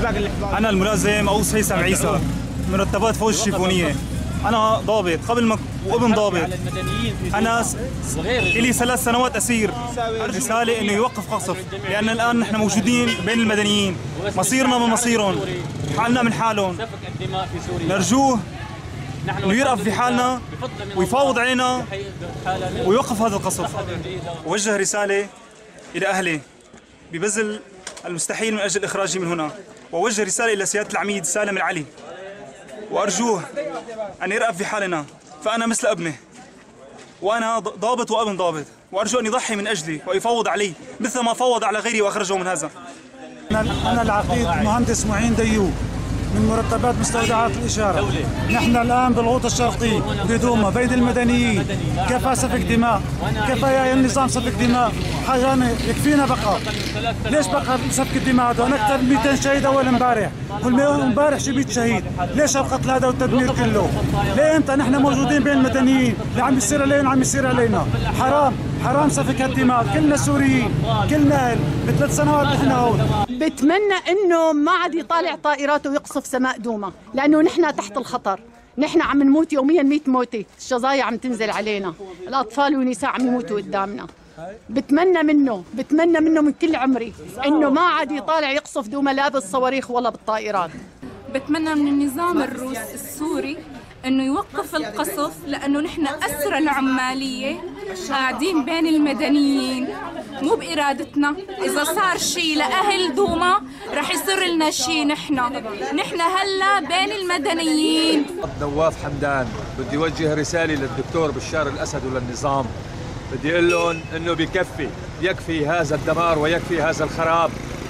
أنا الملازم أوس هيثم عيسى، مرتبات فوج الشيفونية. أنا ضابط وابن ضابط. أنا إلي 3 سنوات أسير. رسالة إنه يوقف قصف، لأن الآن نحن موجودين بين المدنيين، مصيرنا من مصيرهم، حالنا من حالهم. نرجوه إنه يرأف في حالنا ويفاوض علينا ويوقف هذا القصف. ووجه رسالة إلى أهلي ببذل المستحيل من أجل إخراجي من هنا، ووجه رسالة إلى سيادة العميد سالم العلي، وأرجوه أن يرأف في حالنا، فأنا مثل ابنه، وأنا ضابط وابن ضابط، وأرجو أن يضحي من أجلي ويفوض علي مثل ما فوض على غيري وأخرجه من هذا. أنا العقيد مهندس معين ديوب من مرتبات مستودعات الإشارة. نحن الآن بالغوطة الشرقية بدوما بين المدنيين. كفى سفك دماء، كفى يا النظام سفك دماء، حاجة يكفينا بقى. ليش بقى سفك الدماء هذا؟ أنا أكثر من 200 شهيد أول امبارح، كل امبارح شي 100 شهيد. ليش القتل هذا والتدمير كله؟ ليه أنت نحن موجودين بين المدنيين؟ اللي عم يصير علينا عم يصير علينا. حرام سفك الدماء، كلنا سوريين، كلنا أهل، ب3 سنوات نحن هون. بتمنى انه ما عاد يطالع طائراته ويقصف سماء دوما، لانه نحن تحت الخطر، نحن عم نموت يوميا 100 موتة، الشظايا عم تنزل علينا، الاطفال والنساء عم يموتوا قدامنا. بتمنى منه من كل عمري انه ما عاد يطالع يقصف دوما لا بالصواريخ ولا بالطائرات. بتمنى من النظام الروسي السوري انه يوقف القصف، لانه نحن اسرى العماليه قاعدين بين المدنيين مو بارادتنا. اذا صار شيء لاهل دوما رح يصير لنا شيء. نحن هلا بين المدنيين. نواف حمدان، بدي اوجه رساله للدكتور بشار الاسد وللنظام، بدي اقول لهم انه يكفي هذا الدمار ويكفي هذا الخراب،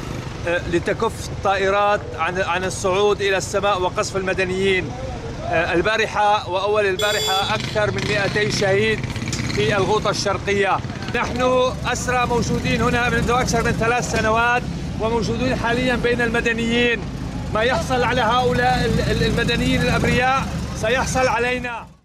لتكف الطائرات عن الصعود الى السماء وقصف المدنيين. البارحة وأول البارحة أكثر من 200 شهيد في الغوطة الشرقية. نحن أسرى موجودين هنا منذ أكثر من 3 سنوات، وموجودين حاليا بين المدنيين. ما يحصل على هؤلاء المدنيين الأبرياء سيحصل علينا.